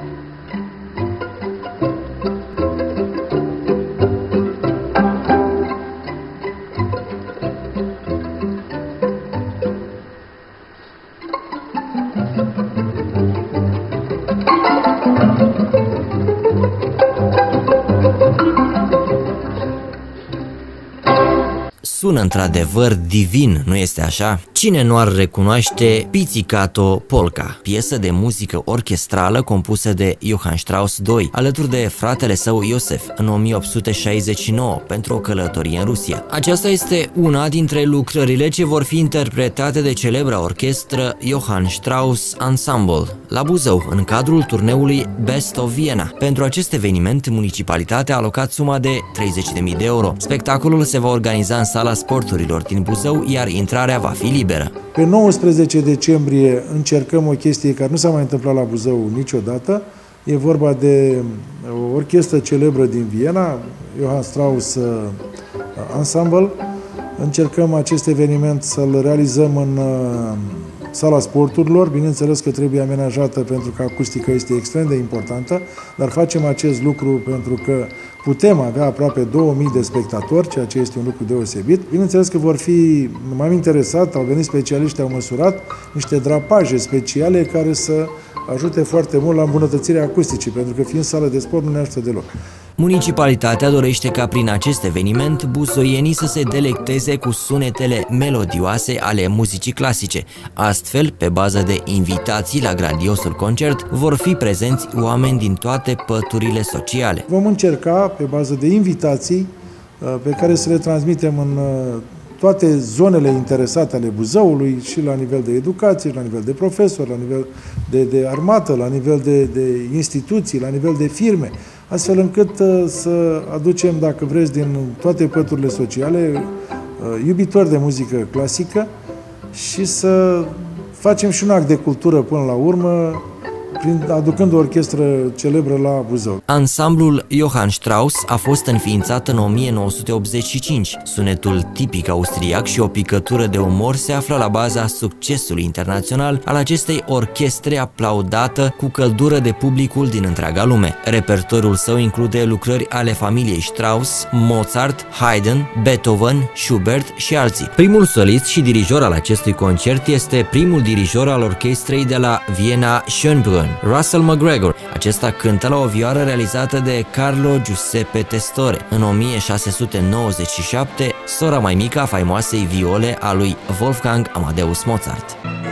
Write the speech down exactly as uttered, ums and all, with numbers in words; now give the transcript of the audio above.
Sună într-adevăr divin, nu este așa? Cine nu ar recunoaște Pizzicato Polka, piesă de muzică orchestrală compusă de Johann Strauss doi, alături de fratele său Iosef, în o mie opt sute șaizeci și nouă, pentru o călătorie în Rusia. Aceasta este una dintre lucrările ce vor fi interpretate de celebra orchestră Johann Strauss Ensemble, la Buzău, în cadrul turneului Best of Vienna. Pentru acest eveniment, municipalitatea a alocat suma de treizeci de mii de euro. Spectacolul se va organiza în sala sporturilor din Buzău, iar intrarea va fi liberă. Pe nouăsprezece decembrie încercăm o chestie care nu s-a mai întâmplat la Buzău niciodată. E vorba de o orchestră celebră din Viena, Johann Strauss Ensemble. Încercăm acest eveniment să-l realizăm în sala sporturilor. Bineînțeles că trebuie amenajată pentru că acustica este extrem de importantă, dar facem acest lucru pentru că putem avea aproape două mii de spectatori, ceea ce este un lucru deosebit. Bineînțeles că vor fi, m-am interesat, au venit specialiști, au măsurat niște drapaje speciale care să ajute foarte mult la îmbunătățirea acusticii, pentru că fiind sală de sport nu ne ajută deloc. Municipalitatea dorește ca prin acest eveniment buzoienii să se delecteze cu sunetele melodioase ale muzicii clasice. Astfel, pe bază de invitații la grandiosul concert, vor fi prezenți oameni din toate păturile sociale. Vom încerca, pe bază de invitații, pe care să le transmitem în toate zonele interesate ale Buzăului, și la nivel de educație, la nivel de profesori, la nivel de, de armată, la nivel de, de instituții, la nivel de firme, astfel încât uh, să aducem, dacă vreți, din toate păturile sociale, uh, iubitori de muzică clasică și să facem și un act de cultură până la urmă, prin, aducând o orchestră celebră la Buzău. Ansamblul Johann Strauss a fost înființat în o mie nouă sute optzeci și cinci. Sunetul tipic austriac și o picătură de umor se află la baza succesului internațional al acestei orchestre, aplaudată cu căldură de publicul din întreaga lume. Repertoriul său include lucrări ale familiei Strauss, Mozart, Haydn, Beethoven, Schubert și alții. Primul solist și dirijor al acestui concert este primul dirijor al orchestrei de la Viena, Schönbrunn, Russell McGregor. Acesta cântă la o vioară realizată de Carlo Giuseppe Testore în o mie șase sute nouăzeci și șapte, sora mai mică a faimoasei viole a lui Wolfgang Amadeus Mozart.